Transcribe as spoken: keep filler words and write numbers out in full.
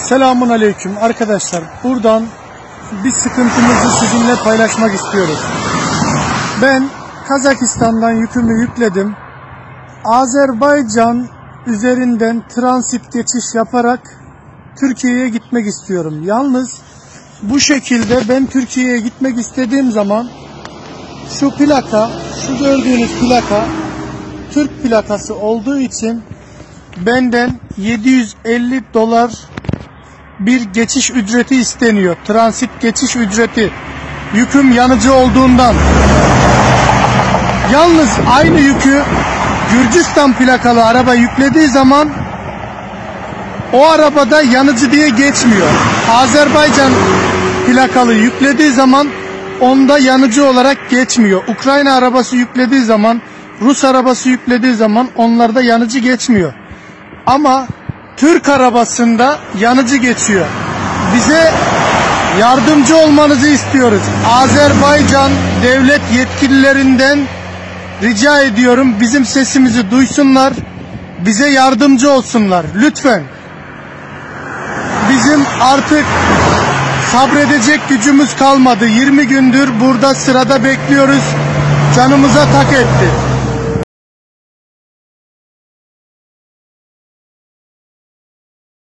Selamun aleyküm arkadaşlar. Buradan bir sıkıntımızı sizinle paylaşmak istiyoruz. Ben Kazakistan'dan yükümü yükledim. Azerbaycan üzerinden transit geçiş yaparak Türkiye'ye gitmek istiyorum. Yalnız bu şekilde ben Türkiye'ye gitmek istediğim zaman şu plaka, şu gördüğünüz plaka Türk plakası olduğu için benden yedi yüz elli dolar bir geçiş ücreti isteniyor. Transit geçiş ücreti. Yüküm yanıcı olduğundan. Yalnız aynı yükü Gürcistan plakalı araba yüklediği zaman o arabada yanıcı diye geçmiyor. Azerbaycan plakalı yüklediği zaman onda yanıcı olarak geçmiyor. Ukrayna arabası yüklediği zaman, Rus arabası yüklediği zaman onlarda yanıcı geçmiyor. Ama Türk arabasında yanıcı geçiyor. Bize yardımcı olmanızı istiyoruz. Azerbaycan devlet yetkililerinden rica ediyorum, bizim sesimizi duysunlar, bize yardımcı olsunlar. Lütfen. Bizim artık sabredecek gücümüz kalmadı. yirmi gündür burada sırada bekliyoruz. Canımıza tak etti.